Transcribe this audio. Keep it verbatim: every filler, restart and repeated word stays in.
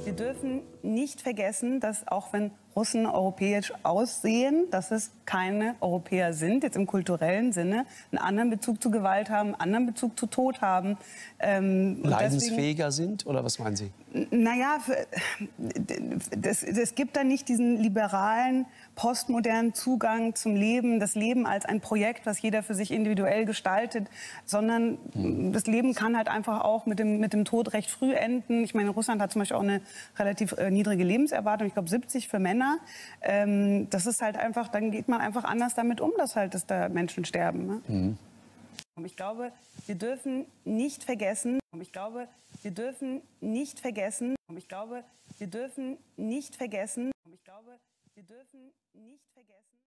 Wir dürfen nicht vergessen, dass auch wenn Russen europäisch aussehen, dass es keine Europäer sind, jetzt im kulturellen Sinne, einen anderen Bezug zu Gewalt haben, einen anderen Bezug zu Tod haben. Ähm, Leidensfähiger deswegen, sind, oder was meinen Sie? Naja, es gibt da nicht diesen liberalen, postmodernen Zugang zum Leben, das Leben als ein Projekt, was jeder für sich individuell gestaltet, sondern hm. das Leben kann halt einfach auch mit dem, mit dem Tod recht früh enden. Ich meine, Russland hat zum Beispiel auch eine relativ äh, niedrige Lebenserwartung, ich glaube siebzig für Männer. Ähm, das ist halt einfach, dann geht man einfach anders damit um, dass halt dass da Menschen sterben. Ne? Mhm. Und ich glaube, wir dürfen nicht vergessen, und ich glaube, wir dürfen nicht vergessen, und ich glaube, wir dürfen nicht vergessen, und ich glaube, wir dürfen nicht vergessen.